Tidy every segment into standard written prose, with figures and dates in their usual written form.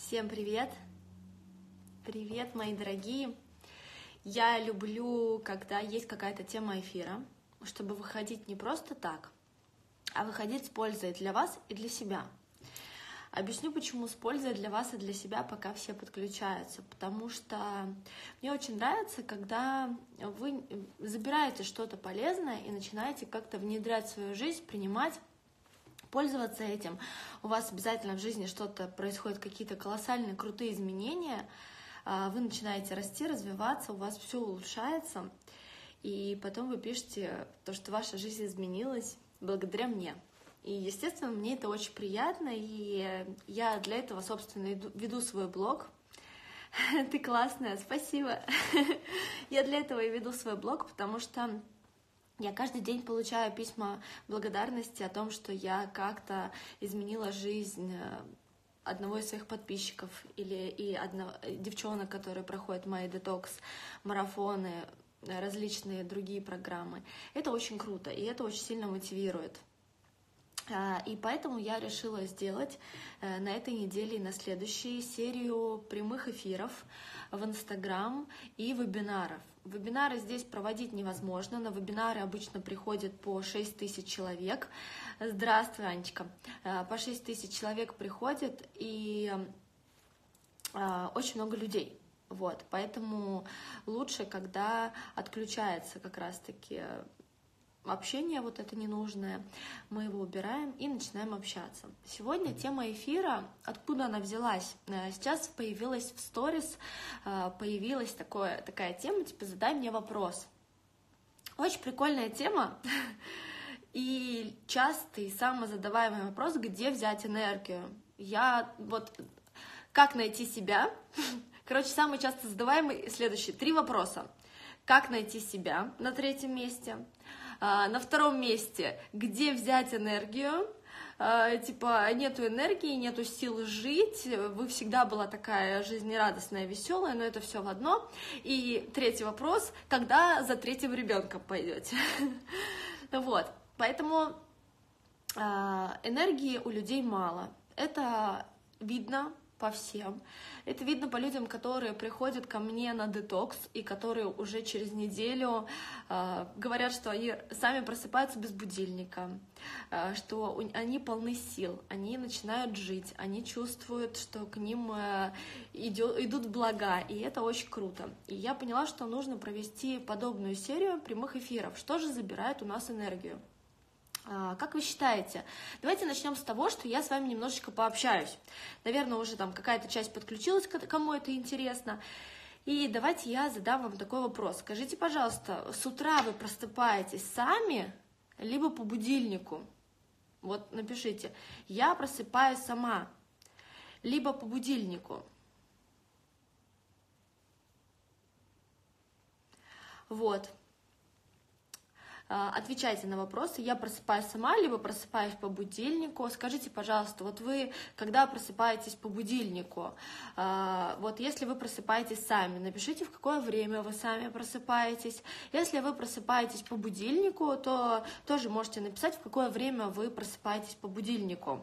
Всем привет! Привет, мои дорогие! Я люблю, когда есть какая-то тема эфира, чтобы выходить не просто так, а выходить с пользой для вас и для себя. Объясню, почему с пользой для вас и для себя, пока все подключаются. Потому что мне очень нравится, когда вы забираете что-то полезное и начинаете как-то внедрять в свою жизнь, принимать, пользоваться этим. У вас обязательно в жизни что-то происходит, какие-то колоссальные, крутые изменения. Вы начинаете расти, развиваться, у вас все улучшается. И потом вы пишете то, что ваша жизнь изменилась благодаря мне. И, естественно, мне это очень приятно, и я для этого, собственно, веду свой блог. Ты классная, спасибо. Я для этого и веду свой блог, потому что я каждый день получаю письма благодарности о том, что я как-то изменила жизнь одного из своих подписчиков или девчонок, которые проходят мои детокс-марафоны, различные другие программы. Это очень круто, и это очень сильно мотивирует. И поэтому я решила сделать на этой неделе и на следующей серию прямых эфиров в Инстаграм и вебинаров. Вебинары здесь проводить невозможно. На вебинары обычно приходит по 6 тысяч человек. Здравствуй, Анечка. По 6 тысяч человек приходит, и очень много людей. Вот. Поэтому лучше, когда отключается как раз-таки общение вот это ненужное, мы его убираем и начинаем общаться. Сегодня тема эфира, откуда она взялась? Сейчас появилась в сторис, появилась такая тема, типа «Задай мне вопрос». Очень прикольная тема и частый самозадаваемый вопрос, где взять энергию. Как найти себя? Короче, самый часто задаваемый следующий 3 вопроса. Как найти себя на 3-м месте? На 2-м месте, где взять энергию? Нету энергии, нету сил жить, вы всегда была такая жизнерадостная, веселая, но это все в одно. И 3-й вопрос, когда за 3-м ребенком пойдете? Вот, поэтому энергии у людей мало. Это видно по всем. Это видно по людям, которые приходят ко мне на детокс и которые уже через неделю говорят, что они сами просыпаются без будильника, что они полны сил, они начинают жить, они чувствуют, что к ним идут блага, и это очень круто. И я поняла, что нужно провести подобную серию прямых эфиров. Что же забирает у нас энергию? Как вы считаете? Давайте начнем с того, что я с вами немножечко пообщаюсь. Наверное, уже там какая-то часть подключилась, кому это интересно. И давайте я задам вам такой вопрос. Скажите, пожалуйста, с утра вы просыпаетесь сами, либо по будильнику? Вот напишите. Я просыпаюсь сама, либо по будильнику. Вот. Отвечайте на вопросы. Я просыпаюсь сама, либо просыпаюсь по будильнику. Скажите, пожалуйста, вот вы, когда просыпаетесь по будильнику, вот если вы просыпаетесь сами, напишите, в какое время вы сами просыпаетесь. Если вы просыпаетесь по будильнику, то тоже можете написать, в какое время вы просыпаетесь по будильнику.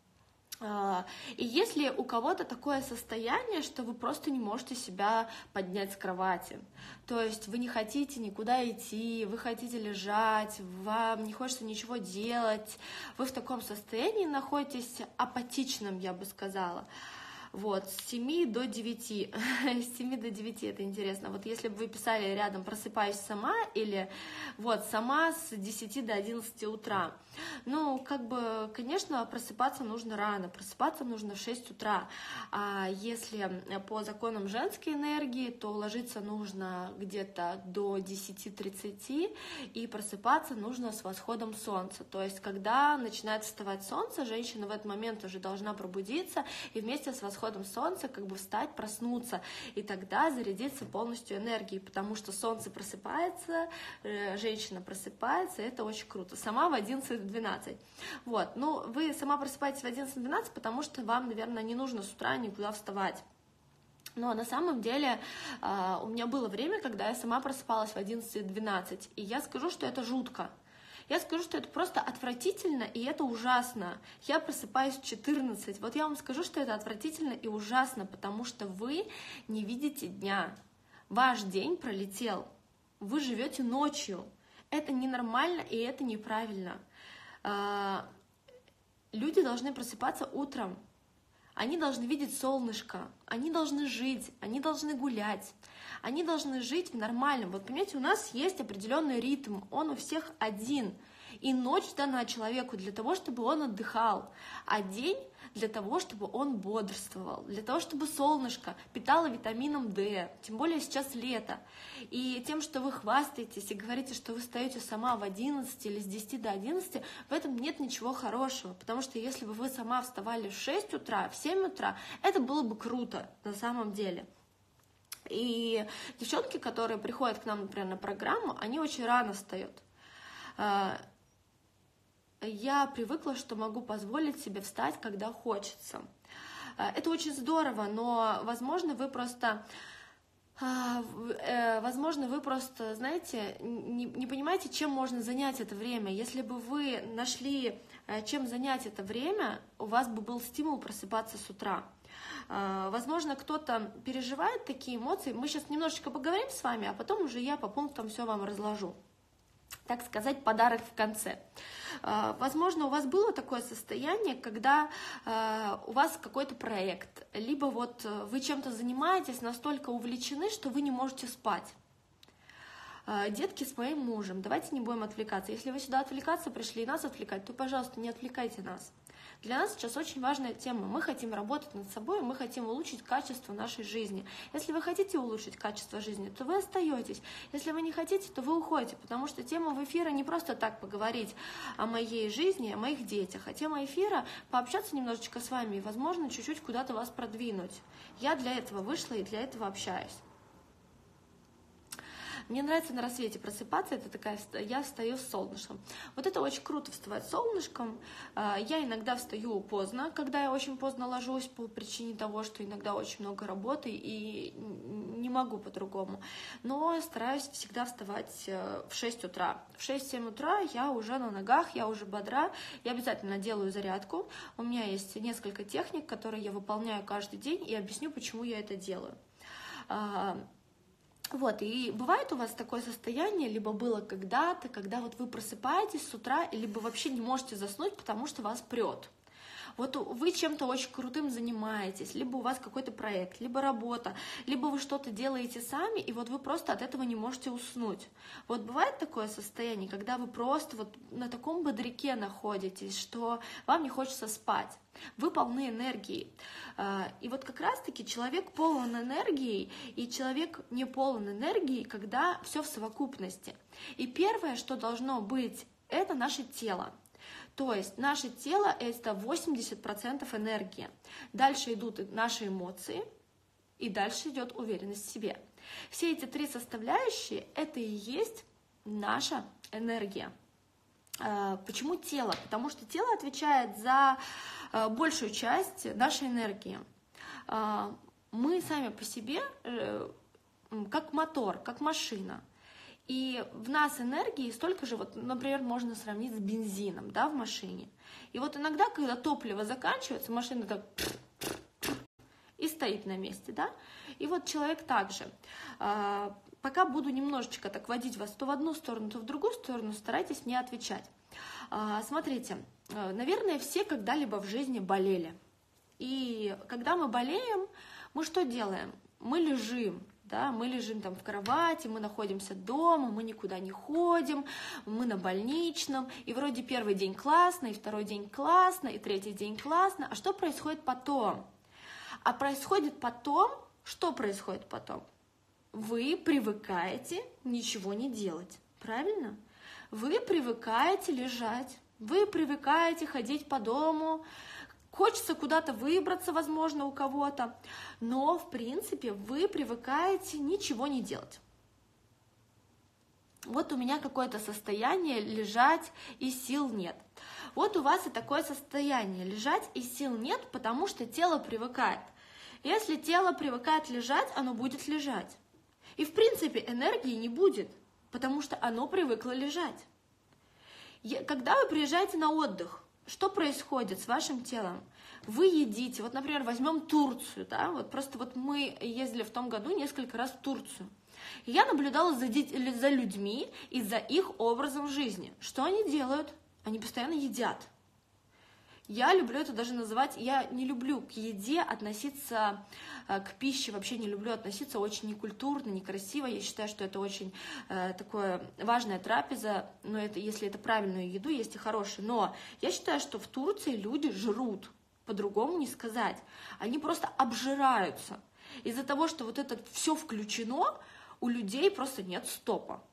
И если у кого-то такое состояние, что вы просто не можете себя поднять с кровати, то есть вы не хотите никуда идти, вы хотите лежать, вам не хочется ничего делать, вы в таком состоянии находитесь апатичным, я бы сказала. Вот, с 7 до 9, с 7 до 9, это интересно. Вот если бы вы писали рядом «просыпаюсь сама» или вот «сама с 10 до 11 утра», ну, конечно, просыпаться нужно рано, просыпаться нужно в 6 утра, а если по законам женской энергии, то ложиться нужно где-то до 10:30, и просыпаться нужно с восходом солнца, то есть когда начинает вставать солнце, женщина в этот момент уже должна пробудиться и вместе с восходом солнца встать, проснуться, и тогда зарядиться полностью энергией, потому что солнце просыпается, женщина просыпается, и это очень круто. Сама в 11:12. Вот, вы сама просыпаетесь в 11:12, потому что вам, наверное, не нужно с утра никуда вставать. Но на самом деле у меня было время, когда я сама просыпалась в 11:12, и я скажу, что это жутко. Я скажу, что это просто отвратительно, и это ужасно. Я просыпаюсь в 14. Вот я вам скажу, что это отвратительно и ужасно, потому что вы не видите дня. Ваш день пролетел. Вы живете ночью. Это ненормально и это неправильно. Люди должны просыпаться утром. Они должны видеть солнышко, они должны жить, они должны гулять, они должны жить в нормальном. Вот понимаете, у нас есть определенный ритм, он у всех один. И ночь дана человеку для того, чтобы он отдыхал, а день для того, чтобы он бодрствовал, для того, чтобы солнышко питало витамином D, тем более сейчас лето. И тем, что вы хвастаетесь и говорите, что вы встаете сама в 11 или с 10 до 11, в этом нет ничего хорошего, потому что если бы вы сама вставали в 6 утра, в 7 утра, это было бы круто на самом деле. И девчонки, которые приходят к нам, например, на программу, они очень рано встают. Я привыкла, что могу позволить себе встать, когда хочется. Это очень здорово, но, возможно, вы просто, знаете, не понимаете, чем можно занять это время. Если бы вы нашли, чем занять это время, у вас бы был стимул просыпаться с утра. Возможно, кто-то переживает такие эмоции. Мы сейчас немножечко поговорим с вами, а потом уже я по пунктам все вам разложу. Так сказать, подарок в конце. Возможно, у вас было такое состояние, когда у вас какой-то проект, либо вот вы чем-то занимаетесь, настолько увлечены, что вы не можете спать. Детки с моим мужем, давайте не будем отвлекаться. Если вы сюда отвлекаться пришли и нас отвлекать, то, пожалуйста, не отвлекайте нас. Для нас сейчас очень важная тема. Мы хотим работать над собой, мы хотим улучшить качество нашей жизни. Если вы хотите улучшить качество жизни, то вы остаетесь. Если вы не хотите, то вы уходите, потому что тема в эфире не просто так поговорить о моей жизни, о моих детях, а тема эфира пообщаться немножечко с вами и, возможно, чуть-чуть куда-то вас продвинуть. Я для этого вышла и для этого общаюсь. Мне нравится на рассвете просыпаться, это такая, я встаю с солнышком. Вот это очень круто вставать с солнышком. Я иногда встаю поздно, когда я очень поздно ложусь по причине того, что иногда очень много работы и не могу по-другому. Но стараюсь всегда вставать в 6 утра. В 6-7 утра я уже на ногах, я уже бодра. Я обязательно делаю зарядку. У меня есть несколько техник, которые я выполняю каждый день, и объясню, почему я это делаю. Вот, и бывает у вас такое состояние, либо было когда-то, когда вот вы просыпаетесь с утра, либо вообще не можете заснуть, потому что вас прет. Вот вы чем-то очень крутым занимаетесь, либо у вас какой-то проект, либо работа, либо вы что-то делаете сами, и вот вы просто от этого не можете уснуть. Вот бывает такое состояние, когда вы просто вот на таком бодряке находитесь, что вам не хочется спать. Вы полны энергии. И вот как раз-таки человек полон энергии, и человек не полон энергии, когда все в совокупности. И первое, что должно быть, это наше тело. То есть наше тело – это 80% энергии. Дальше идут наши эмоции, и дальше идет уверенность в себе. Все эти три составляющие – это и есть наша энергия. Почему тело? Потому что тело отвечает за большую часть нашей энергии. Мы сами по себе как мотор, как машина. И в нас энергии столько же, вот, например, можно сравнить с бензином, да, в машине. И вот иногда, когда топливо заканчивается, машина так и стоит на месте, да. И вот человек также. Пока буду немножечко так водить вас то в одну сторону, то в другую сторону, старайтесь не отвечать. Смотрите, наверное, все когда-либо в жизни болели. И когда мы болеем, мы что делаем? Мы лежим. Да, мы лежим там в кровати, мы находимся дома, мы никуда не ходим, мы на больничном, и вроде первый день классно, и второй день классно, и третий день классно. А что происходит потом? А происходит потом, что происходит потом? Вы привыкаете ничего не делать, правильно? Вы привыкаете лежать, вы привыкаете ходить по дому, хочется куда-то выбраться, возможно, у кого-то, но, в принципе, вы привыкаете ничего не делать. Вот у меня какое-то состояние лежать и сил нет. Вот у вас и такое состояние лежать и сил нет, потому что тело привыкает. Если тело привыкает лежать, оно будет лежать. И, в принципе, энергии не будет, потому что оно привыкло лежать. Когда вы приезжаете на отдых, что происходит с вашим телом? Вы едите, вот, например, возьмем Турцию, да, вот просто вот мы ездили в том году несколько раз в Турцию. И я наблюдала за людьми и за их образом жизни. Что они делают? Они постоянно едят. Я люблю это даже называть, я не люблю к еде относиться, к пище вообще не люблю относиться очень некультурно, некрасиво. Я считаю, что это очень такое важная трапеза, но это, если это правильную еду, есть и хорошие. Но я считаю, что в Турции люди жрут, по-другому не сказать. Они просто обжираются. Из-за того, что вот это все включено, у людей просто нет стопа.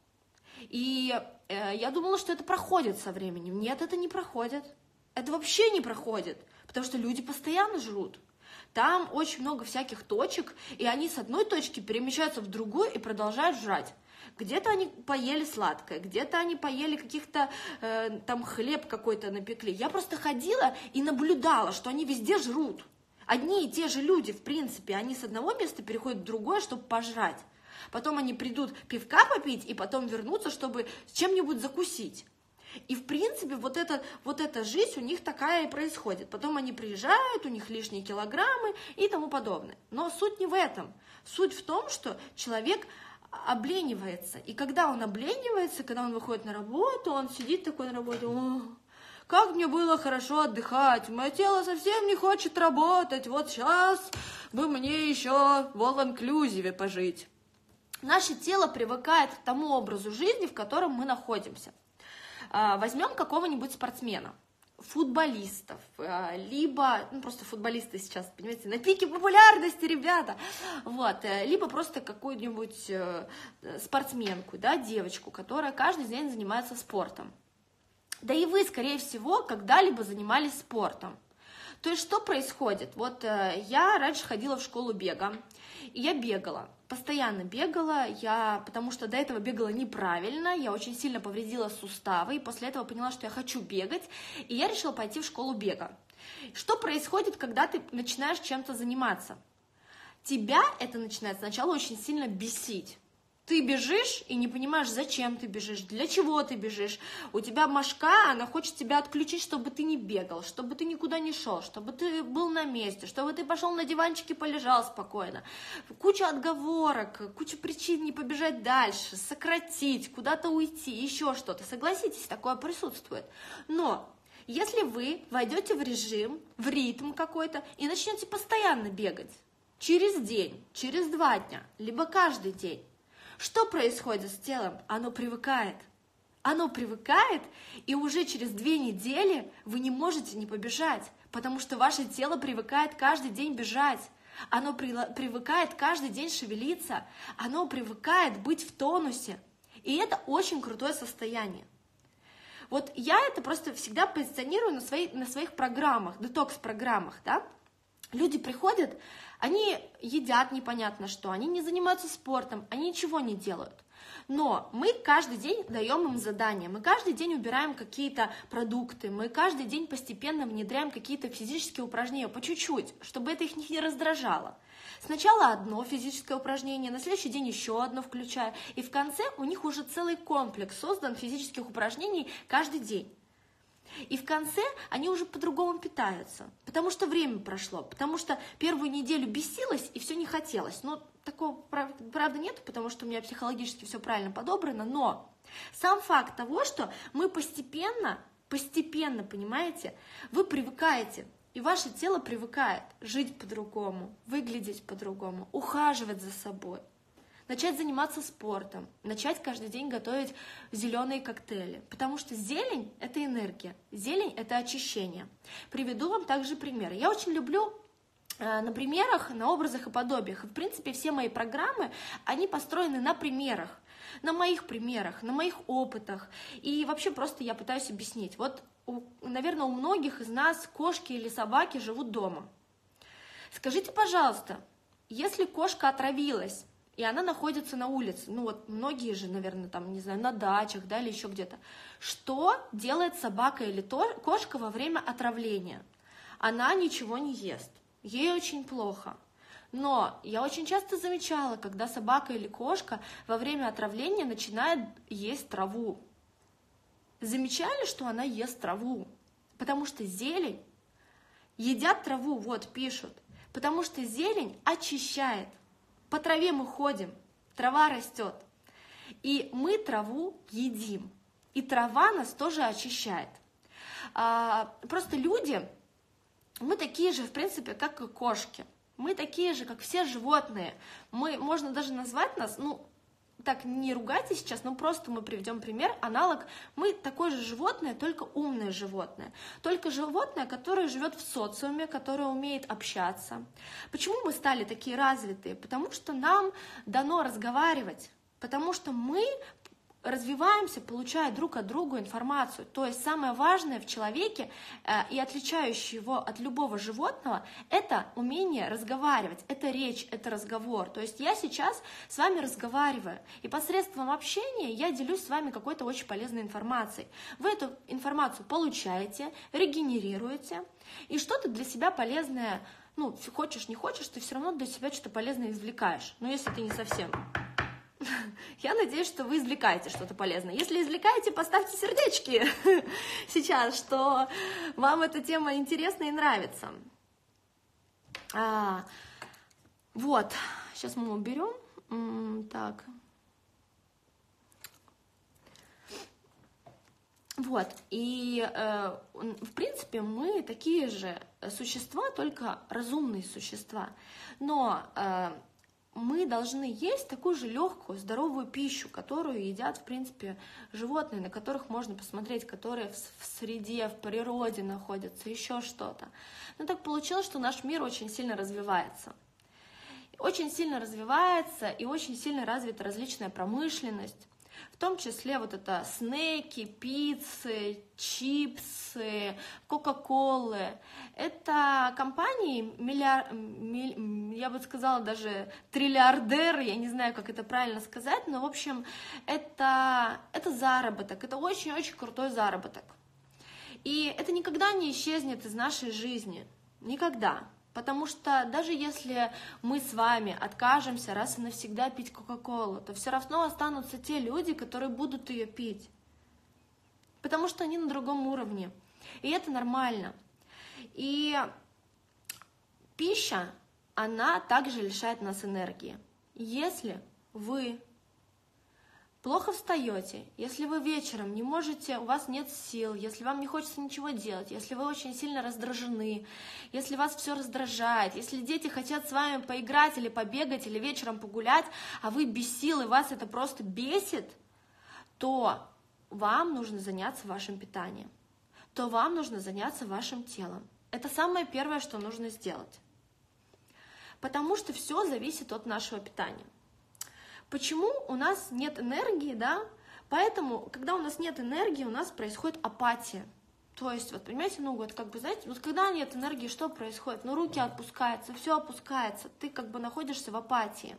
И я думала, что это проходит со временем. Нет, это не проходит. Это вообще не проходит, потому что люди постоянно жрут. Там очень много всяких точек, и они с одной точки перемещаются в другую и продолжают жрать. Где-то они поели сладкое, где-то они поели каких-то, там хлеб какой-то напекли. Я просто ходила и наблюдала, что они везде жрут. Одни и те же люди, в принципе, они с одного места переходят в другое, чтобы пожрать. Потом они придут пивка попить и потом вернутся, чтобы чем-нибудь закусить. И, в принципе, вот эта жизнь у них такая и происходит. Потом они приезжают, у них лишние килограммы и тому подобное. Но суть не в этом. Суть в том, что человек обленивается. И когда он обленивается, когда он выходит на работу, он сидит такой на работе: «О, как мне было хорошо отдыхать, мое тело совсем не хочет работать, вот сейчас бы мне еще в all-inclusive пожить». Наше тело привыкает к тому образу жизни, в котором мы находимся. Возьмем какого-нибудь спортсмена, футболистов, либо, просто футболисты сейчас, понимаете, на пике популярности, ребята, вот, либо просто какую-нибудь спортсменку, да, девочку, которая каждый день занимается спортом. Да и вы, скорее всего, когда-либо занимались спортом. То есть что происходит? Вот я раньше ходила в школу бега, и я бегала. Постоянно бегала, потому что до этого бегала неправильно, я очень сильно повредила суставы, и после этого поняла, что я хочу бегать, и я решила пойти в школу бега. Что происходит, когда ты начинаешь чем-то заниматься? Тебя это начинает сначала очень сильно бесить. Ты бежишь и не понимаешь, зачем ты бежишь, для чего ты бежишь. У тебя башка, она хочет тебя отключить, чтобы ты не бегал, чтобы ты никуда не шел, чтобы ты был на месте, чтобы ты пошел на диванчике, полежал спокойно. Куча отговорок, куча причин не побежать дальше, сократить, куда-то уйти, еще что-то. Согласитесь, такое присутствует. Но если вы войдете в режим, в ритм какой-то и начнете постоянно бегать, через день, через 2 дня, либо каждый день, что происходит с телом? Оно привыкает. Оно привыкает, и уже через 2 недели вы не можете не побежать, потому что ваше тело привыкает каждый день бежать. Оно привыкает каждый день шевелиться. Оно привыкает быть в тонусе. И это очень крутое состояние. Вот я это просто всегда позиционирую на своих программах, детокс-программах, да? Люди приходят, они едят непонятно что, они не занимаются спортом, они ничего не делают. Но мы каждый день даем им задания, мы каждый день убираем какие-то продукты, мы каждый день постепенно внедряем какие-то физические упражнения по чуть-чуть, чтобы это их не раздражало. Сначала одно физическое упражнение, на следующий день еще одно включая, и в конце у них уже целый комплекс создан физических упражнений каждый день. И в конце они уже по-другому питаются, потому что время прошло, потому что первую неделю бесилось и все не хотелось. Но такого, правда, нет, потому что у меня психологически все правильно подобрано, но сам факт того, что мы постепенно, понимаете, вы привыкаете, и ваше тело привыкает жить по-другому, выглядеть по-другому, ухаживать за собой. Начать заниматься спортом, начать каждый день готовить зеленые коктейли, потому что зелень – это энергия, зелень – это очищение. Приведу вам также примеры. Я очень люблю на примерах, на образах и подобиях. И, в принципе, все мои программы, они построены на примерах, на моих примерах, на моих опытах. И вообще просто я пытаюсь объяснить. Вот, наверное, у многих из нас кошки или собаки живут дома. Скажите, пожалуйста, если кошка отравилась, и она находится на улице, ну вот многие же, наверное, там, не знаю, на дачах, да, или еще где-то. Что делает собака или кошка во время отравления? Она ничего не ест, ей очень плохо. Но я очень часто замечала, когда собака или кошка во время отравления начинает есть траву. замечали, что она ест траву? Потому что зелень, едят траву, вот пишут, потому что зелень очищает. По траве мы ходим, трава растет, и мы траву едим, и трава нас тоже очищает. Просто люди, мы такие же, в принципе, как и кошки, мы такие же, как все животные, можно даже назвать нас, так, не ругайте сейчас, но просто мы приведем пример, аналог. Мы такое же животное, только умное животное. Только животное, которое живет в социуме, которое умеет общаться. Почему мы стали такие развитые? Потому что нам дано разговаривать. Потому что мы развиваемся, получая друг от друга информацию. То есть самое важное в человеке и отличающее его от любого животного – это умение разговаривать, это речь, это разговор. То есть я сейчас с вами разговариваю, и посредством общения я делюсь с вами какой-то очень полезной информацией. Вы эту информацию получаете, регенерируете, и что-то для себя полезное, хочешь, не хочешь, ты все равно для себя что-то полезное извлекаешь. Но если ты не совсем... Я надеюсь, что вы извлекаете что-то полезное. Если извлекаете, поставьте сердечки сейчас, что вам эта тема интересна и нравится. Вот, сейчас мы уберем. Так. Вот, и в принципе мы такие же существа, только разумные существа. Но... мы должны есть такую же легкую, здоровую пищу, которую едят, в принципе, животные, на которых можно посмотреть, которые в среде, в природе находятся, еще что-то. Но так получилось, что наш мир очень сильно развивается. Очень сильно развивается и очень сильно развита различная промышленность. В том числе вот это снеки, пиццы, чипсы, кока-колы. Это компании, я бы сказала, даже триллиардеры, я не знаю, как это правильно сказать, но, в общем, это заработок, это очень-очень крутой заработок. И это никогда не исчезнет из нашей жизни, никогда. Потому что даже если мы с вами откажемся раз и навсегда пить кока-колу, то все равно останутся те люди, которые будут ее пить. Потому что они на другом уровне. И это нормально. И пища, она также лишает нас энергии. Если вы плохо встаете, если вы вечером не можете, у вас нет сил, если вам не хочется ничего делать, если вы очень сильно раздражены, если вас все раздражает, если дети хотят с вами поиграть или побегать, или вечером погулять, а вы без сил и вас это просто бесит, то вам нужно заняться вашим питанием, то вам нужно заняться вашим телом. Это самое первое, что нужно сделать. Потому что все зависит от нашего питания. Почему у нас нет энергии, да? Поэтому, когда у нас нет энергии, у нас происходит апатия. То есть, вот понимаете, знаете, вот когда нет энергии, что происходит? Руки опускаются, все опускается, ты находишься в апатии.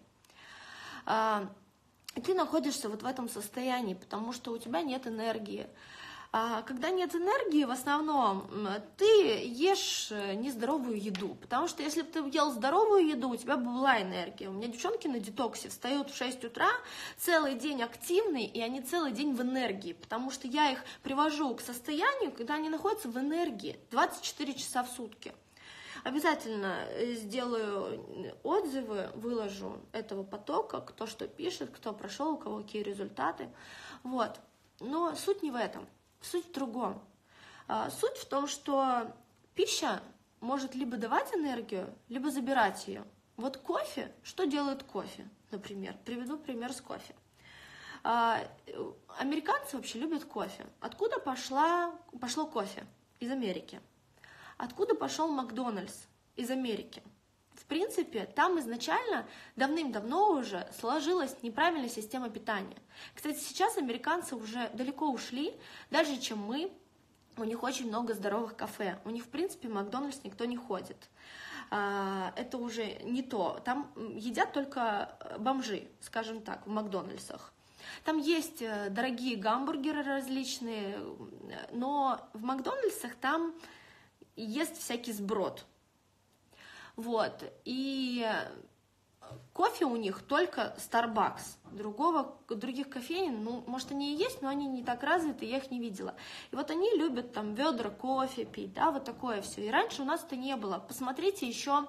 Ты находишься вот в этом состоянии, потому что у тебя нет энергии. Когда нет энергии, в основном, ты ешь нездоровую еду, потому что если бы ты ел здоровую еду, у тебя бы была энергия. У меня девчонки на детоксе встают в 6 утра, целый день активные, и они целый день в энергии, потому что я их привожу к состоянию, когда они находятся в энергии 24 часа в сутки. Обязательно сделаю отзывы, выложу этого потока, кто что пишет, кто прошел, у кого какие результаты. Вот. Но суть не в этом. Суть в другом. Суть в том, что пища может либо давать энергию, либо забирать ее. Вот кофе, что делает кофе, например? Приведу пример с кофе. Американцы вообще любят кофе. Откуда пошло кофе? Из Америки. Откуда пошел Макдональдс? Из Америки. В принципе, там изначально давным-давно уже сложилась неправильная система питания. Кстати, сейчас американцы уже далеко ушли, дальше, чем мы. У них очень много здоровых кафе. У них, в принципе, в Макдональдс никто не ходит. Это уже не то. Там едят только бомжи, скажем так, в Макдональдсах. Там есть дорогие гамбургеры различные, но в Макдональдсах там есть всякий сброд. Вот, и кофе у них только Starbucks. Других кофеин, ну, может, они и есть, но они не так развиты, я их не видела. И вот они любят там ведра кофе пить, да, вот такое все. И раньше у нас это не было. Посмотрите еще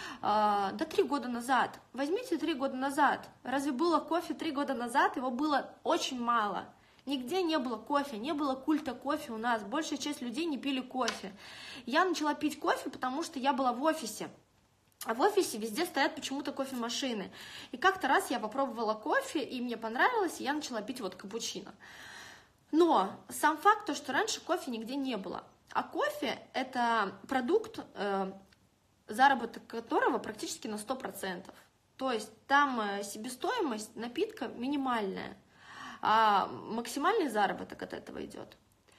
до 3 года назад. Возьмите 3 года назад. Разве было кофе 3 года назад? Его было очень мало. Нигде не было кофе, не было культа кофе у нас. Большая часть людей не пили кофе. Я начала пить кофе, потому что я была в офисе. А в офисе везде стоят почему-то кофемашины. И как-то раз я попробовала кофе, и мне понравилось, и я начала пить вот капучино. Но сам факт, то, что раньше кофе нигде не было. А кофе – это продукт, заработок которого практически на 100%. То есть там себестоимость напитка минимальная, а максимальный заработок от этого идет.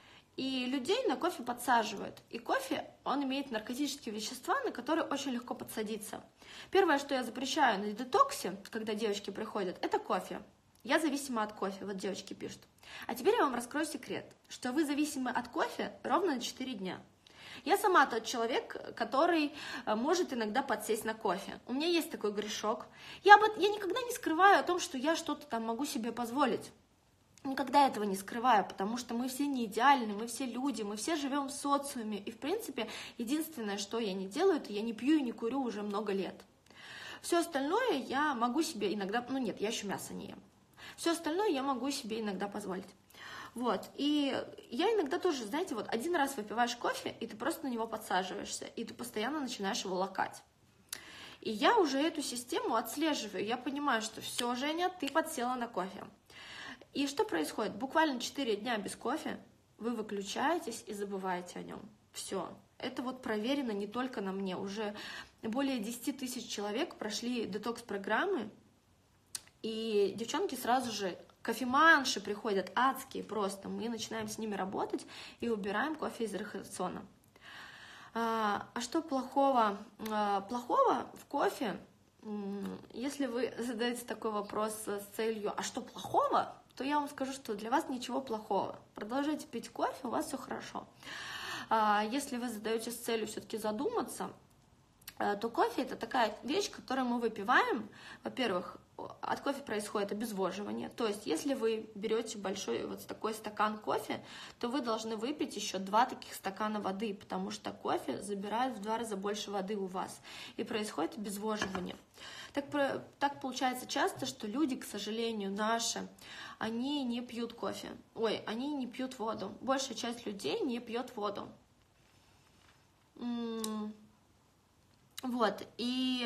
И людей на кофе подсаживают. И кофе, он имеет наркотические вещества, на которые очень легко подсадиться. Первое, что я запрещаю на детоксе, когда девочки приходят, это кофе. Я зависима от кофе, вот девочки пишут. А теперь я вам раскрою секрет, что вы зависимы от кофе ровно на 4 дня. Я сама тот человек, который может иногда подсесть на кофе. У меня есть такой грешок. Я никогда не скрываю о том, что я что-то там могу себе позволить. Никогда этого не скрываю, потому что мы все не идеальны, мы все люди, мы все живем в социуме. И, в принципе, единственное, что я не делаю, это я не пью и не курю уже много лет. Все остальное я могу себе иногда... Ну нет, я еще мясо не ем. Все остальное я могу себе иногда позволить. Вот, и я иногда тоже, знаете, вот один раз выпиваешь кофе, и ты просто на него подсаживаешься, и ты постоянно начинаешь его лакать. И я уже эту систему отслеживаю, я понимаю, что все, Женя, ты подсела на кофе. И что происходит? Буквально 4 дня без кофе вы выключаетесь и забываете о нем. Все. Это вот проверено не только на мне. Уже более 10 тысяч человек прошли детокс-программы, и девчонки сразу же, кофеманши приходят адские просто. Мы начинаем с ними работать и убираем кофе из их рациона. А что плохого? Плохого в кофе, если вы задаете такой вопрос с целью «а что плохого?», то я вам скажу, что для вас ничего плохого. Продолжайте пить кофе, у вас все хорошо. Если вы задаете с целью все-таки задуматься, то кофе – это такая вещь, которую мы выпиваем. Во-первых, от кофе происходит обезвоживание. То есть, если вы берете большой вот такой стакан кофе, то вы должны выпить еще 2 таких стакана воды, потому что кофе забирает в 2 раза больше воды у вас. И происходит обезвоживание. Так получается часто, что люди, к сожалению, наши, они не пьют кофе. Они не пьют воду. Большая часть людей не пьет воду. Вот, и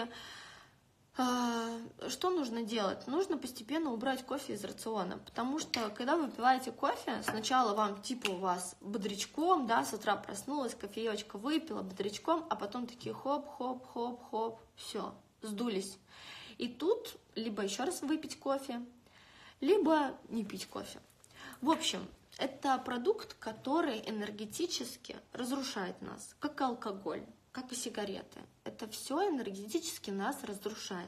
что нужно делать? Нужно постепенно убрать кофе из рациона, потому что, когда вы выпиваете кофе, сначала вам, типа, у вас бодрячком, да, с утра проснулась, кофеечка выпила бодрячком, а потом такие хоп-хоп-хоп-хоп, все, сдулись. И тут либо еще раз выпить кофе, либо не пить кофе. В общем, это продукт, который энергетически разрушает нас, как алкоголь, как и сигареты. Это все энергетически нас разрушает.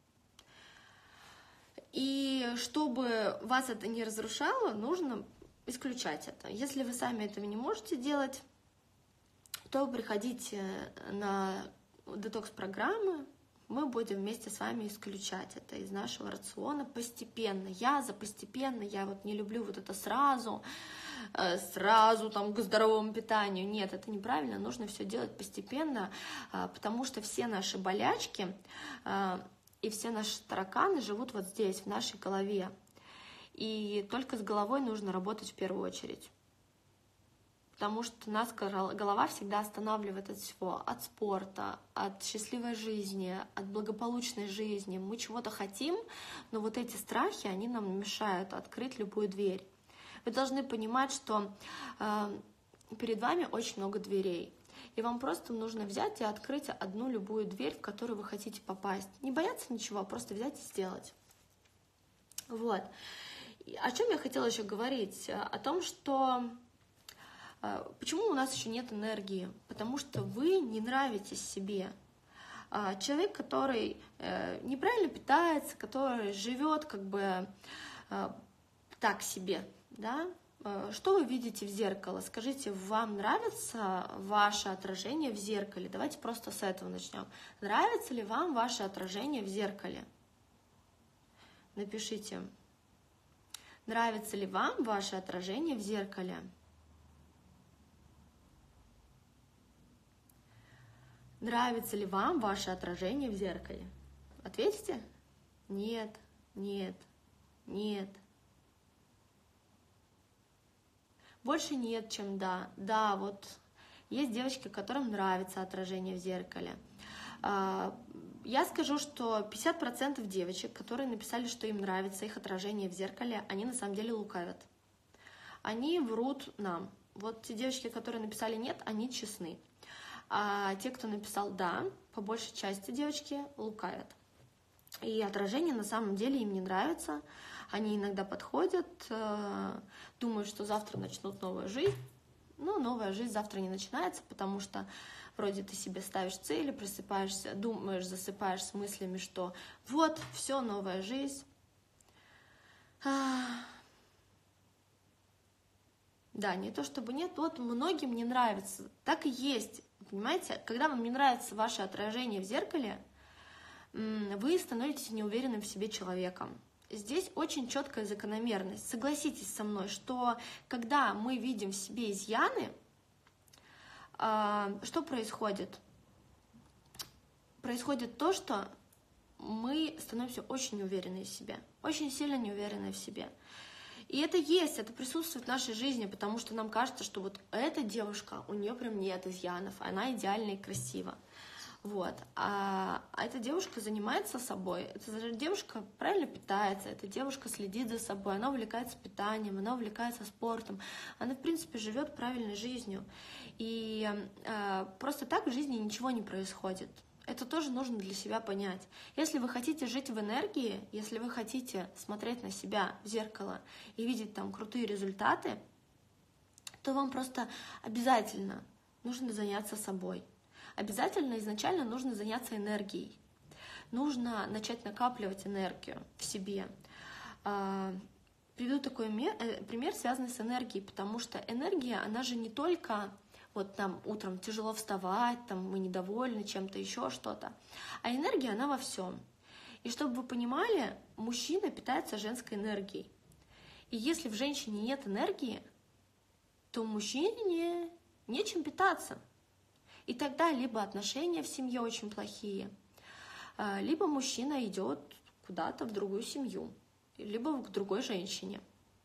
И чтобы вас это не разрушало, нужно исключать это. Если вы сами этого не можете делать, то приходите на детокс-программы, мы будем вместе с вами исключать это из нашего рациона постепенно. Я вот не люблю вот это сразу там к здоровому питанию. Нет, это неправильно, нужно все делать постепенно, потому что все наши болячки и все наши тараканы живут вот здесь, в нашей голове. И только с головой нужно работать в первую очередь. Потому что нас голова всегда останавливает от всего, от спорта, от счастливой жизни, от благополучной жизни. Мы чего-то хотим, но вот эти страхи, они нам мешают открыть любую дверь. Вы должны понимать, что перед вами очень много дверей. И вам просто нужно взять и открыть одну любую дверь, в которую вы хотите попасть. Не бояться ничего, а просто взять и сделать. Вот. О чем я хотела еще говорить? О том, что... Почему у нас еще нет энергии? Потому что вы не нравитесь себе. Человек, который неправильно питается, который живет как бы так себе, да, что вы видите в зеркало? Скажите, вам нравится ваше отражение в зеркале? Давайте просто с этого начнем. Нравится ли вам ваше отражение в зеркале? Напишите, нравится ли вам ваше отражение в зеркале? Нравится ли вам ваше отражение в зеркале? Ответите? Нет, нет, нет. Больше нет, чем да. Да, вот есть девочки, которым нравится отражение в зеркале. Я скажу, что 50% девочек, которые написали, что им нравится их отражение в зеркале, они на самом деле лукавят. Они врут нам. Вот те девочки, которые написали нет, они честны. А те, кто написал да, по большей части девочки лукавят. И отражение на самом деле им не нравится. Они иногда подходят, думают, что завтра начнут новую жизнь. Но новая жизнь завтра не начинается, потому что вроде ты себе ставишь цели, просыпаешься, думаешь, засыпаешь с мыслями, что вот, все, новая жизнь. Да, не то чтобы нет, вот многим не нравится. Так и есть, понимаете? Когда вам не нравится ваше отражение в зеркале, вы становитесь неуверенным в себе человеком. Здесь очень четкая закономерность. Согласитесь со мной, что когда мы видим в себе изъяны, что происходит? Происходит то, что мы становимся очень неуверенны в себе, очень сильно неуверенны в себе. И это есть, это присутствует в нашей жизни, потому что нам кажется, что вот эта девушка, у нее прям нет изъянов, она идеальна и красива. Вот. А эта девушка занимается собой, эта девушка правильно питается, эта девушка следит за собой, она увлекается питанием, она увлекается спортом, она, в принципе, живет правильной жизнью. И просто так в жизни ничего не происходит. Это тоже нужно для себя понять. Если вы хотите жить в энергии, если вы хотите смотреть на себя в зеркало и видеть там крутые результаты, то вам просто обязательно нужно заняться собой. Обязательно изначально нужно заняться энергией. Нужно начать накапливать энергию в себе. Приведу такой пример, связанный с энергией, потому что энергия, она же не только вот нам утром тяжело вставать, там мы недовольны чем-то, еще что-то, а энергия, она во всем. И чтобы вы понимали, мужчина питается женской энергией. И если в женщине нет энергии, то мужчине нечем питаться. И тогда либо отношения в семье очень плохие, либо мужчина идет куда-то в другую семью, либо к другой женщине.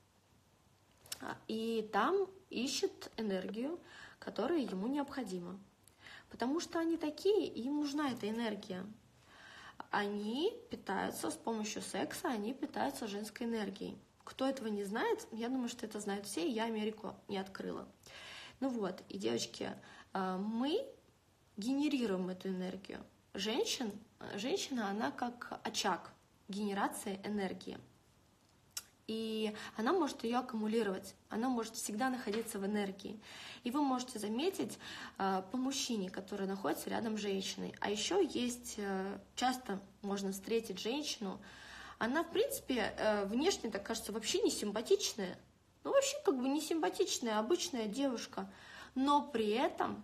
И там ищет энергию, которая ему необходима. Потому что они такие, им нужна эта энергия. Они питаются с помощью секса, они питаются женской энергией. Кто этого не знает, я думаю, что это знают все, и я Америку не открыла. Ну вот, и девочки, мы генерируем эту энергию. Женщина, она как очаг генерации энергии. И она может ее аккумулировать, она может всегда находиться в энергии. И вы можете заметить по мужчине, который находится рядом с женщиной. А еще есть, часто можно встретить женщину, она, в принципе, внешне, так кажется, вообще не симпатичная. Ну, вообще как бы не симпатичная, обычная девушка. Но при этом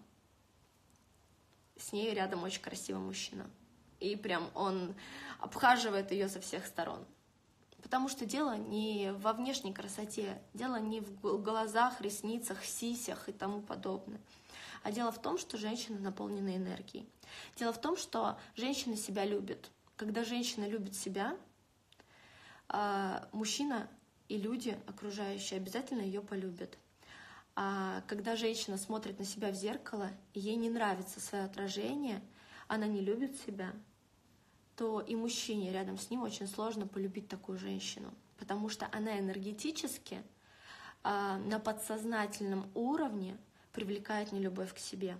с ней рядом очень красивый мужчина. И прям он обхаживает ее со всех сторон. Потому что дело не во внешней красоте, дело не в глазах, ресницах, сисях и тому подобное. А дело в том, что женщина наполнена энергией. Дело в том, что женщина себя любит. Когда женщина любит себя, мужчина и люди окружающие обязательно ее полюбят. А когда женщина смотрит на себя в зеркало, и ей не нравится свое отражение, она не любит себя, то и мужчине рядом с ним очень сложно полюбить такую женщину, потому что она энергетически на подсознательном уровне привлекает нелюбовь к себе.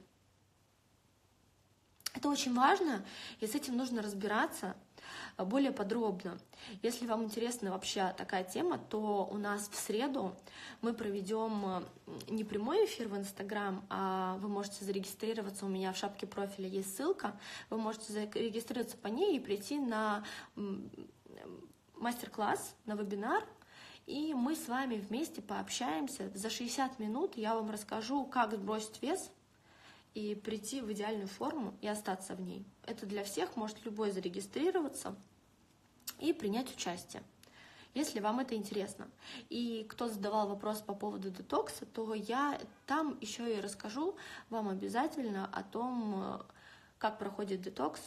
Это очень важно, и с этим нужно разбираться более подробно. Если вам интересна вообще такая тема, то у нас в среду мы проведем не прямой эфир в Инстаграм, а вы можете зарегистрироваться, у меня в шапке профиля есть ссылка, вы можете зарегистрироваться по ней и прийти на мастер-класс, на вебинар, и мы с вами вместе пообщаемся. За 60 минут я вам расскажу, как сбросить вес и прийти в идеальную форму и остаться в ней. Это для всех, может любой зарегистрироваться и принять участие, если вам это интересно. И кто задавал вопрос по поводу детокса, то я там еще и расскажу вам обязательно о том, как проходит детокс,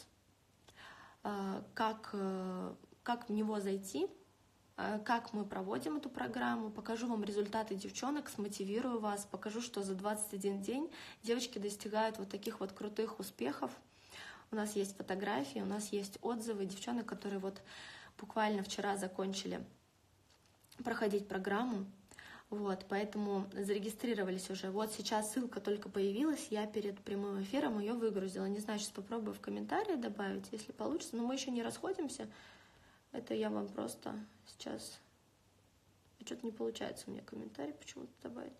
как в него зайти, как мы проводим эту программу, покажу вам результаты девчонок, смотивирую вас, покажу, что за 21 день девочки достигают вот таких вот крутых успехов. У нас есть фотографии, у нас есть отзывы девчонок, которые вот буквально вчера закончили проходить программу. Вот, поэтому зарегистрировались уже. Вот сейчас ссылка только появилась, я перед прямым эфиром ее выгрузила. Не знаю, сейчас попробую в комментарии добавить, если получится, но мы еще не расходимся. Это я вам просто сейчас... Что-то не получается у меня комментарий почему-то добавить.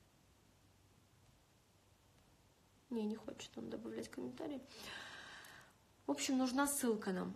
Не хочет он добавлять комментарий. В общем, нужна ссылка нам.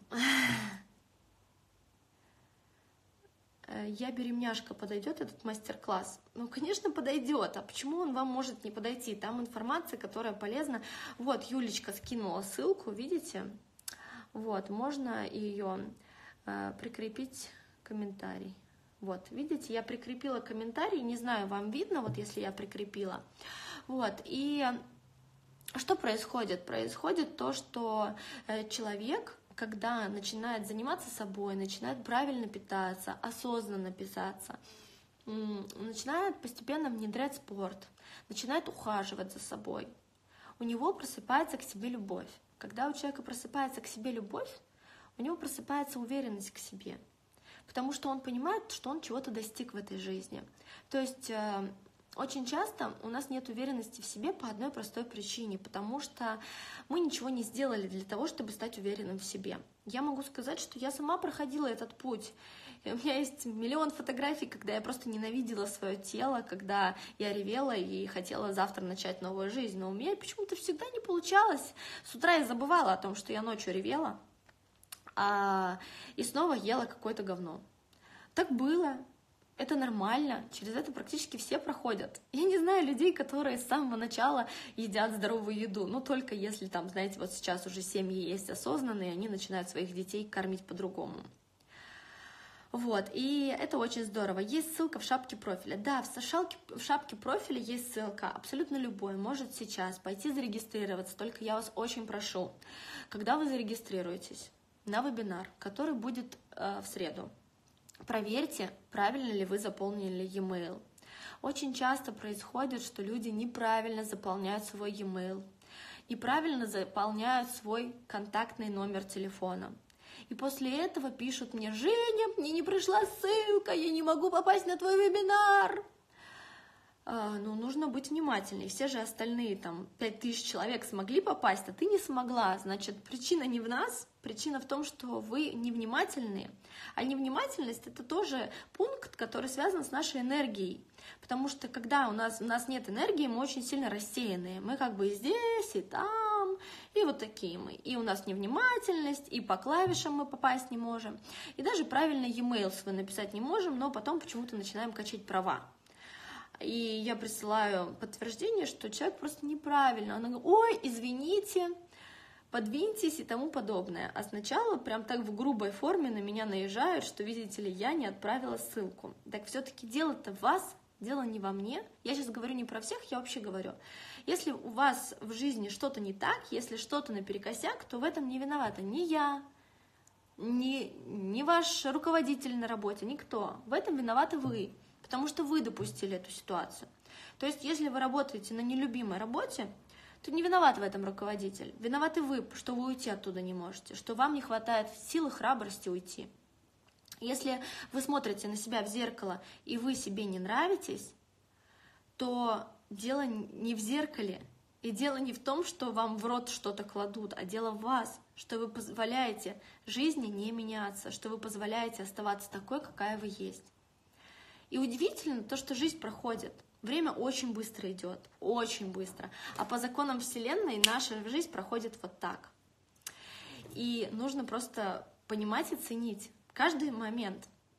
Я беременяшка, подойдет этот мастер-класс? Ну, конечно, подойдет. А почему он вам может не подойти? Там информация, которая полезна. Вот, Юлечка скинула ссылку, видите? Вот, можно ее прикрепить комментарий. Вот, видите, я прикрепила комментарий, не знаю, вам видно, вот если я прикрепила. Вот, и что происходит? Происходит то, что человек, когда начинает заниматься собой, начинает правильно питаться, осознанно питаться, начинает постепенно внедрять спорт, начинает ухаживать за собой, у него просыпается к себе любовь. Когда у человека просыпается к себе любовь, у него просыпается уверенность к себе, потому что он понимает, что он чего-то достиг в этой жизни. То есть очень часто у нас нет уверенности в себе по одной простой причине, потому что мы ничего не сделали для того, чтобы стать уверенным в себе. Я могу сказать, что я сама проходила этот путь. И у меня есть миллион фотографий, когда я просто ненавидела свое тело, когда я ревела и хотела завтра начать новую жизнь. Но у меня почему-то всегда не получалось. С утра я забывала о том, что я ночью ревела, и снова ела какое-то говно. Так было. Это нормально, через это практически все проходят. Я не знаю людей, которые с самого начала едят здоровую еду, но только если там, знаете, вот сейчас уже семьи есть осознанные, они начинают своих детей кормить по-другому. Вот, и это очень здорово. Есть ссылка в шапке профиля. Да, в шапке профиля есть ссылка, абсолютно любой, может сейчас пойти зарегистрироваться, только я вас очень прошу, когда вы зарегистрируетесь на вебинар, который будет в среду, проверьте, правильно ли вы заполнили e-mail. Очень часто происходит, что люди неправильно заполняют свой e-mail, неправильно заполняют свой контактный номер телефона. И после этого пишут мне: «Женя, мне не пришла ссылка, я не могу попасть на твой вебинар». Ну, нужно быть внимательней. Все же остальные, там, 5000 человек смогли попасть, а ты не смогла. Значит, причина не в нас, причина в том, что вы невнимательные. А невнимательность — это тоже пункт, который связан с нашей энергией. Потому что когда у нас нет энергии, мы очень сильно рассеянные. Мы как бы и здесь, и там, и вот такие мы. И у нас невнимательность, и по клавишам мы попасть не можем. И даже правильно e-mail свой написать не можем, но потом почему-то начинаем качать права. И я присылаю подтверждение, что человек просто неправильно. Она говорит: «Ой, извините, подвиньтесь» и тому подобное. А сначала прям так в грубой форме на меня наезжают, что, видите ли, я не отправила ссылку. Так все-таки дело-то в вас, дело не во мне. Я сейчас говорю не про всех, я вообще говорю. Если у вас в жизни что-то не так, если что-то наперекосяк, то в этом не виновата ни я, ни ваш руководитель на работе, никто. В этом виноваты вы. Потому что вы допустили эту ситуацию. То есть, если вы работаете на нелюбимой работе, то не виноват в этом руководитель. Виноваты вы, что вы уйти оттуда не можете, что вам не хватает сил и храбрости уйти. Если вы смотрите на себя в зеркало, и вы себе не нравитесь, то дело не в зеркале, и дело не в том, что вам в рот что-то кладут, а дело в вас, что вы позволяете жизни не меняться, что вы позволяете оставаться такой, какая вы есть. И удивительно то, что жизнь проходит. Время очень быстро идет, очень быстро. А по законам Вселенной наша жизнь проходит вот так. И нужно просто понимать и ценить каждый момент.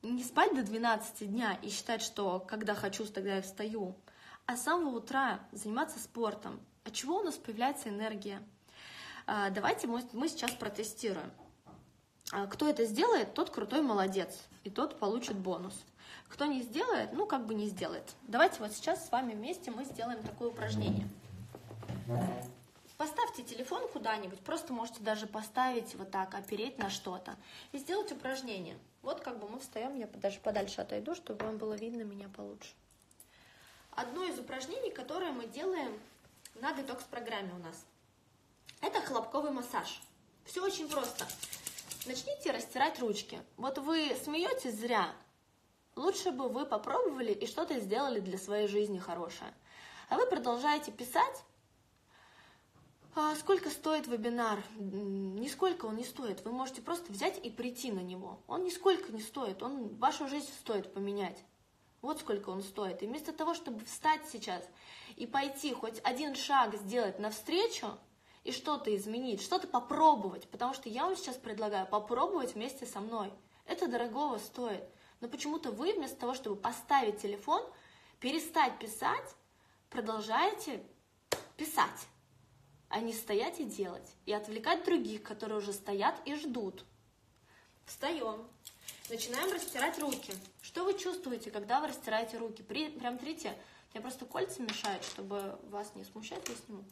не спать до 12 дня и считать, что когда хочу, тогда я встаю, а с самого утра заниматься спортом. От чего у нас появляется энергия? Давайте мы сейчас протестируем. Кто это сделает, тот крутой молодец, и тот получит бонус. Кто не сделает, ну как бы не сделает. Давайте вот сейчас с вами вместе мы сделаем такое упражнение. Поставьте телефон куда-нибудь, просто можете даже поставить вот так, опереть на что-то и сделать упражнение. Вот как бы мы встаем, я даже подальше отойду, чтобы вам было видно меня получше. Одно из упражнений, которое мы делаем на детокс-программе у нас, это хлопковый массаж. Все очень просто. Начните растирать ручки. Вот вы смеетесь зря. Лучше бы вы попробовали и что-то сделали для своей жизни хорошее. А вы продолжаете писать. Сколько стоит вебинар? Нисколько он не стоит. Вы можете просто взять и прийти на него. Он нисколько не стоит. Он вашу жизнь стоит поменять. Вот сколько он стоит. И вместо того, чтобы встать сейчас и пойти хоть один шаг сделать навстречу и что-то изменить, что-то попробовать, потому что я вам сейчас предлагаю попробовать вместе со мной. Это дорогого стоит. Но почему-то вы вместо того, чтобы поставить телефон, перестать писать, продолжаете писать, а не стоять и делать, и отвлекать других, которые уже стоят и ждут. Встаем, начинаем растирать руки. Что вы чувствуете, когда вы растираете руки? Прям трите. Мне просто кольца мешают, чтобы вас не смущать, я сниму.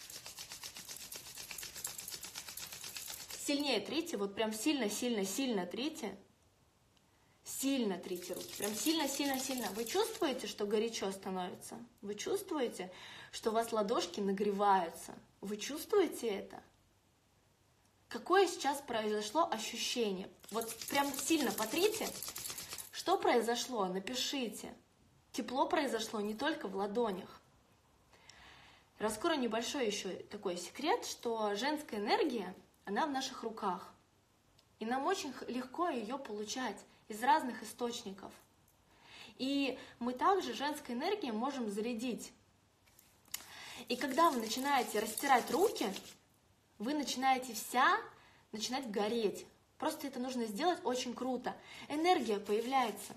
Сильнее трите, вот прям сильно-сильно-сильно трите. Сильно трите руки, прям сильно-сильно-сильно. Вы чувствуете, что горячо становится? Вы чувствуете, что у вас ладошки нагреваются? Вы чувствуете это? Какое сейчас произошло ощущение? Вот прям сильно потрите. Что произошло? Напишите. Тепло произошло не только в ладонях. Раскрою небольшой еще такой секрет, что женская энергия, она в наших руках. И нам очень легко ее получать из разных источников. И мы также женской энергией можем зарядить. И когда вы начинаете растирать руки, вы начинаете начинать гореть. Просто это нужно сделать очень круто. Энергия появляется.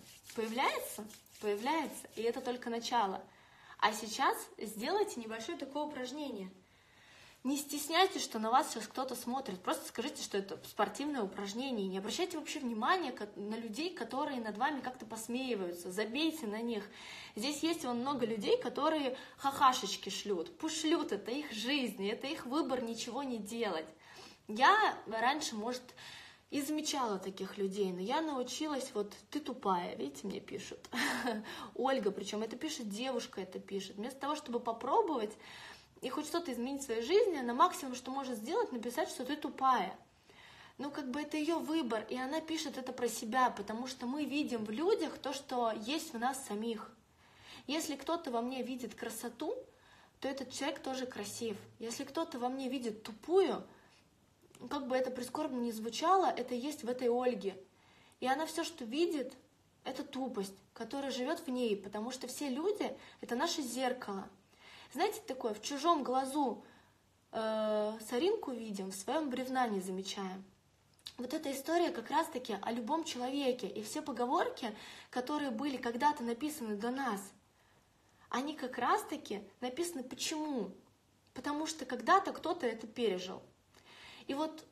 Появляется. И это только начало. А сейчас сделайте небольшое такое упражнение. Не стесняйтесь, что на вас сейчас кто-то смотрит. Просто скажите, что это спортивное упражнение. Не обращайте вообще внимания на людей, которые над вами как-то посмеиваются. Забейте на них. Здесь есть много людей, которые хахашечки шлют. Пусть шлют, это их жизнь, это их выбор ничего не делать. Я раньше, может, и замечала таких людей, но я научилась, вот ты тупая, видите, мне пишут. Ольга, причем это пишет девушка, это пишет. Вместо того, чтобы попробовать и хоть что-то изменить в своей жизни, она максимум, что может сделать, написать, что ты тупая. Ну, как бы это ее выбор, и она пишет это про себя, потому что мы видим в людях то, что есть в нас самих. Если кто-то во мне видит красоту, то этот человек тоже красив. Если кто-то во мне видит тупую, как бы это прискорбно ни звучало, это есть в этой Ольге. И она все, что видит, это тупость, которая живет в ней, потому что все люди — это наше зеркало. Знаете, такое, в чужом глазу соринку видим, в своем бревна не замечаем. Вот эта история как раз-таки о любом человеке. И все поговорки, которые были когда-то написаны до нас, они как раз-таки написаны почему? Потому что когда-то кто-то это пережил. И вот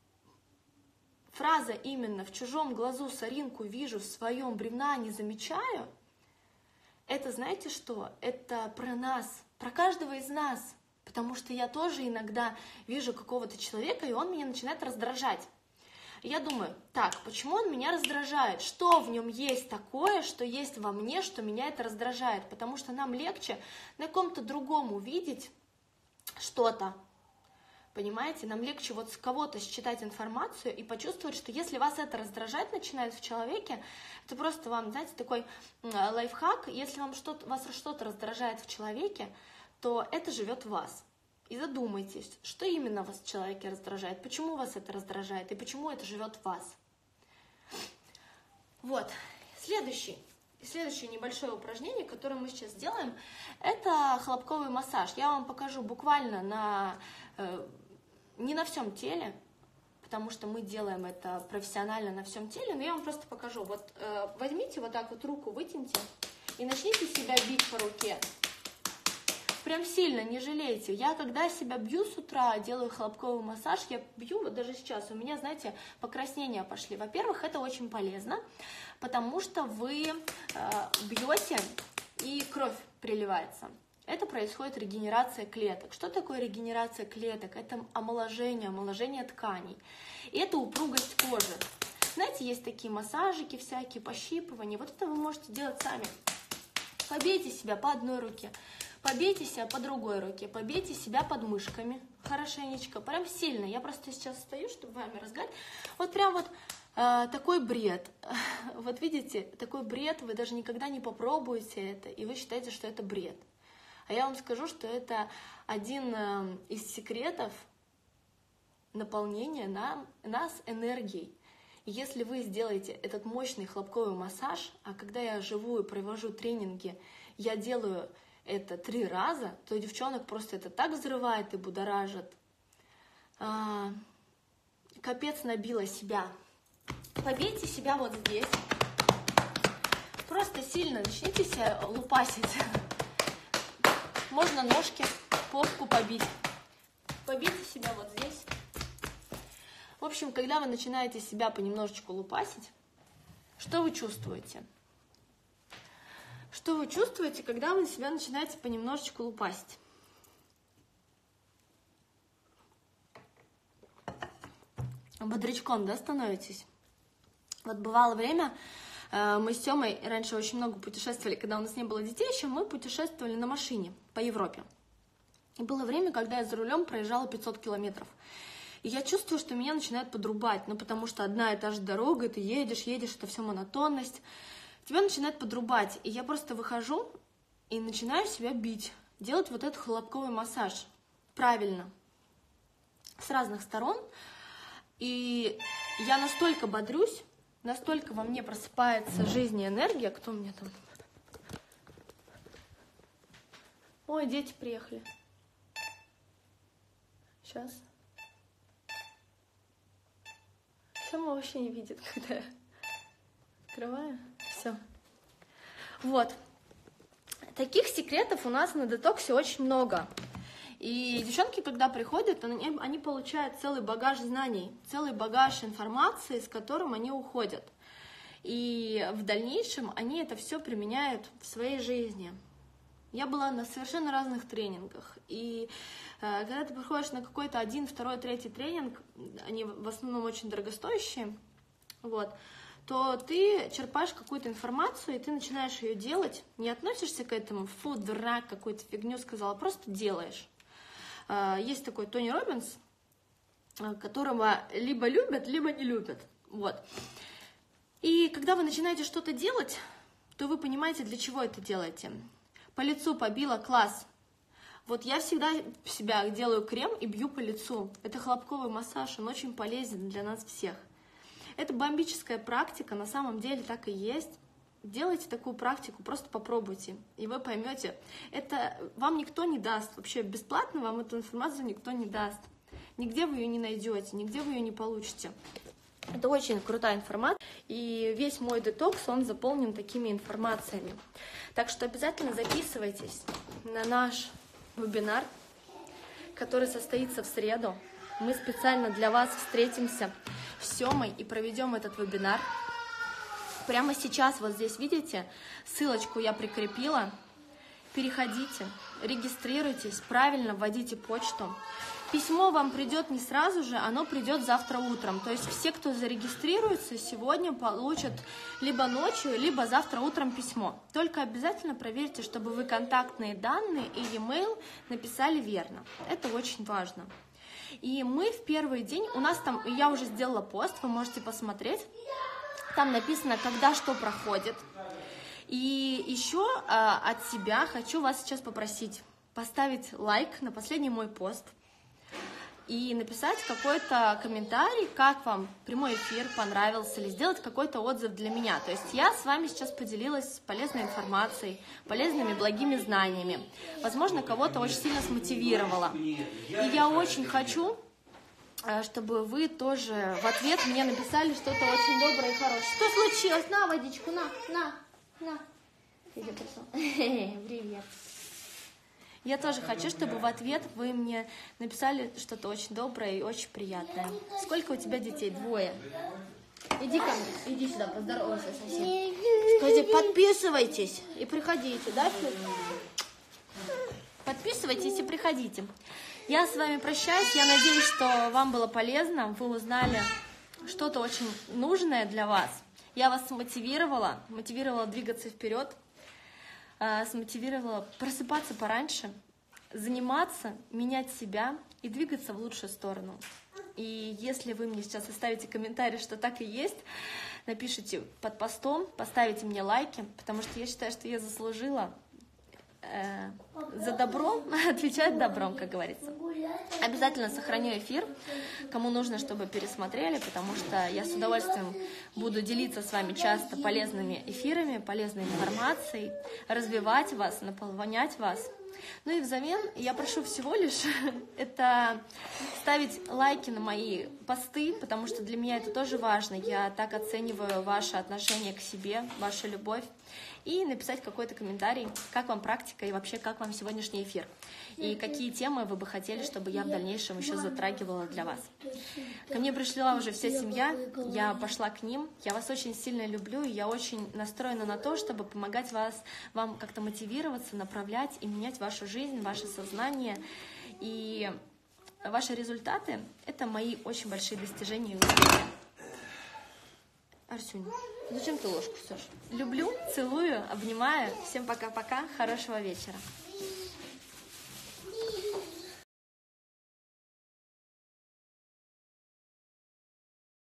фраза именно «в чужом глазу соринку вижу, в своем бревна не замечаю», это, знаете что? Это про нас, про каждого из нас. Потому что я тоже иногда вижу какого-то человека, и он меня начинает раздражать. И я думаю, так, почему он меня раздражает? Что в нем есть такое, что есть во мне, что меня это раздражает? Потому что нам легче на ком-то другом увидеть что-то. Понимаете, нам легче вот с кого-то считать информацию и почувствовать, что если вас это раздражать начинает в человеке, это просто вам, знаете, такой лайфхак. Если вас что-то раздражает в человеке, то это живет в вас. И задумайтесь, что именно вас в человеке раздражает, почему вас это раздражает и почему это живет в вас. Вот, следующее небольшое упражнение, которое мы сейчас сделаем, это хлопковый массаж. Я вам покажу буквально не на всем теле, потому что мы делаем это профессионально на всем теле, но я вам просто покажу. Вот возьмите вот так вот руку, вытяните и начните себя бить по руке. Прям сильно, не жалейте. Я когда себя бью с утра, делаю хлопковый массаж, я бью, вот даже сейчас у меня, знаете, покраснения пошли. Во-первых, это очень полезно, потому что вы бьете, и кровь приливается. Это происходит регенерация клеток. Что такое регенерация клеток? Это омоложение тканей. И это упругость кожи. Знаете, есть такие массажики всякие, пощипывания. Вот это вы можете делать сами. Побейте себя по одной руке. Побейте себя по другой руке, побейте себя под мышками хорошенечко, прям сильно. Я просто сейчас стою, чтобы вами разгадать. Вот прям вот такой бред. Вот видите, такой бред, вы даже никогда не попробуете это, и вы считаете, что это бред. А я вам скажу, что это один из секретов наполнения нас энергией. И если вы сделаете этот мощный хлопковый массаж, а когда я живу и провожу тренинги, я делаю это 3 раза, то девчонок просто это так взрывает и будоражит. Капец, набила себя. Побейте себя вот здесь. Просто сильно начните себя лупасить. Можно ножки, попку побить. Побейте себя вот здесь. В общем, когда вы начинаете себя понемножечку лупасить, что вы чувствуете? Что вы чувствуете, когда вы себя начинаете понемножечку лупасить? Бодрячком, да, становитесь? Вот бывало время, мы с Тёмой раньше очень много путешествовали, когда у нас не было детей еще, мы путешествовали на машине по Европе. И было время, когда я за рулем проезжала 500 километров. И я чувствую, что меня начинает подрубать, ну потому что одна и та же дорога, ты едешь, это все монотонность. Тебя начинает подрубать, и я просто выхожу и начинаю себя бить, делать вот этот хлопковый массаж правильно, с разных сторон, и я настолько бодрюсь, настолько во мне просыпается жизнь и энергия. Кто у меня там? Ой, дети приехали. Сейчас. Тёма вообще не видит, когда я открываю. Все. Вот. Таких секретов у нас на детоксе очень много. И девчонки, когда приходят, они получают целый багаж знаний, целый багаж информации, с которым они уходят. И в дальнейшем они это все применяют в своей жизни. Я была на совершенно разных тренингах. И когда ты приходишь на какой-то 1, 2, 3 тренинг, они в основном очень дорогостоящие, вот, то ты черпаешь какую-то информацию, и ты начинаешь ее делать, не относишься к этому, фу, дурак, какую-то фигню сказала, просто делаешь. Есть такой Тони Роббинс, которого либо любят, либо не любят. Вот. И когда вы начинаете что-то делать, то вы понимаете, для чего это делаете. По лицу побила, класс. Вот я всегда себя делаю крем и бью по лицу. Это хлопковый массаж, он очень полезен для нас всех. Это бомбическая практика, на самом деле так и есть. Делайте такую практику, просто попробуйте, и вы поймете. Это вам никто не даст, вообще бесплатно вам эту информацию никто не даст. Нигде вы ее не найдете, нигде вы ее не получите. Это очень крутая информация, и весь мой детокс, он заполнен такими информациями. Так что обязательно записывайтесь на наш вебинар, который состоится в среду. Мы специально для вас встретимся с Сёмой и проведем этот вебинар. Прямо сейчас, вот здесь, видите, ссылочку я прикрепила. Переходите, регистрируйтесь, правильно вводите почту. Письмо вам придет не сразу же, оно придет завтра утром. То есть все, кто зарегистрируется, сегодня получат либо ночью, либо завтра утром письмо. Только обязательно проверьте, чтобы вы контактные данные и e-mail написали верно. Это очень важно. И мы в первый день, у нас там, я уже сделала пост, вы можете посмотреть, там написано, когда что проходит. И еще от себя хочу вас сейчас попросить поставить лайк на последний мой пост и написать какой-то комментарий, как вам прямой эфир понравился, или сделать какой-то отзыв для меня. То есть я с вами сейчас поделилась полезной информацией, полезными, благими знаниями. Возможно, кого-то очень сильно смотивировала. И я очень хочу чтобы вы тоже в ответ мне написали что-то очень доброе и хорошее. Что случилось? На водичку, на. Федя пришел. Привет. Я тоже хочу, чтобы в ответ вы мне написали что-то очень доброе и очень приятное. Сколько у тебя детей? 2. Иди ко мне, иди сюда, поздоровайся со всеми. Скажи, подписывайтесь и приходите, да, Федя? Подписывайтесь и приходите. Я с вами прощаюсь, я надеюсь, что вам было полезно, вы узнали что-то очень нужное для вас. Я вас мотивировала двигаться вперед, смотивировала просыпаться пораньше, заниматься, менять себя и двигаться в лучшую сторону. И если вы мне сейчас оставите комментарий, что так и есть, напишите под постом, поставите мне лайки, потому что я считаю, что я заслужила за добро отвечать добром, как говорится. Обязательно сохраню эфир, кому нужно, чтобы пересмотрели, потому что я с удовольствием буду делиться с вами часто полезными эфирами, полезной информацией, развивать вас, наполнять вас. Ну и взамен я прошу всего лишь это ставить лайки на мои посты, потому что для меня это тоже важно. Я так оцениваю ваше отношение к себе, вашу любовь. И написать какой-то комментарий, как вам практика и вообще как вам сегодняшний эфир. И какие темы вы бы хотели, чтобы я в дальнейшем еще затрагивала для вас. Ко мне пришла уже вся семья, я пошла к ним. Я вас очень сильно люблю, и я очень настроена на то, чтобы помогать вам как-то мотивироваться, направлять и менять вашу жизнь, ваше сознание. И ваши результаты — это мои очень большие достижения и успехи. Арсюня, зачем ты ложку, Саша? Люблю, целую, обнимаю. Всем пока-пока, хорошего вечера.